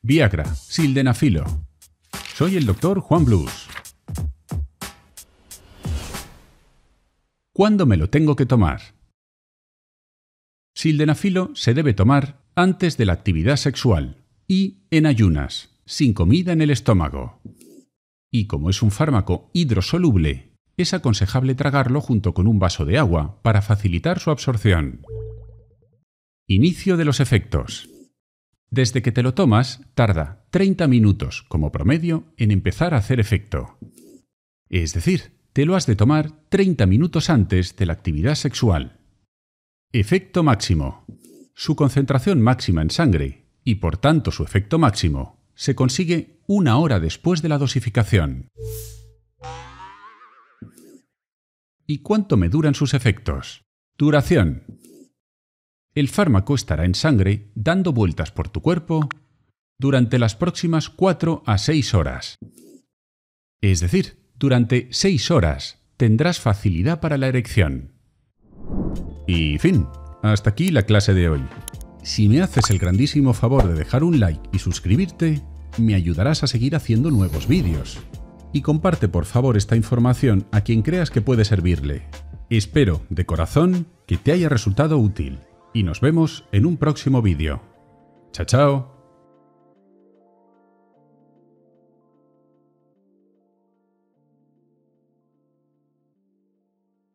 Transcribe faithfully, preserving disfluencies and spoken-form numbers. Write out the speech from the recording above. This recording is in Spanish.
Viagra, sildenafilo. Soy el doctor Juan Blues. ¿Cuándo me lo tengo que tomar? Sildenafilo se debe tomar antes de la actividad sexual y en ayunas, sin comida en el estómago. Y como es un fármaco hidrosoluble, es aconsejable tragarlo junto con un vaso de agua para facilitar su absorción. Inicio de los efectos. Desde que te lo tomas, tarda treinta minutos como promedio en empezar a hacer efecto. Es decir, te lo has de tomar treinta minutos antes de la actividad sexual. Efecto máximo. Su concentración máxima en sangre, y por tanto su efecto máximo, se consigue una hora después de la dosificación. ¿Y cuánto me duran sus efectos? Duración. El fármaco estará en sangre dando vueltas por tu cuerpo durante las próximas cuatro a seis horas. Es decir, durante seis horas tendrás facilidad para la erección. Y fin, hasta aquí la clase de hoy. Si me haces el grandísimo favor de dejar un like y suscribirte, me ayudarás a seguir haciendo nuevos vídeos. Y comparte por favor esta información a quien creas que puede servirle. Espero, de corazón, que te haya resultado útil. Y nos vemos en un próximo vídeo. Chao, chao.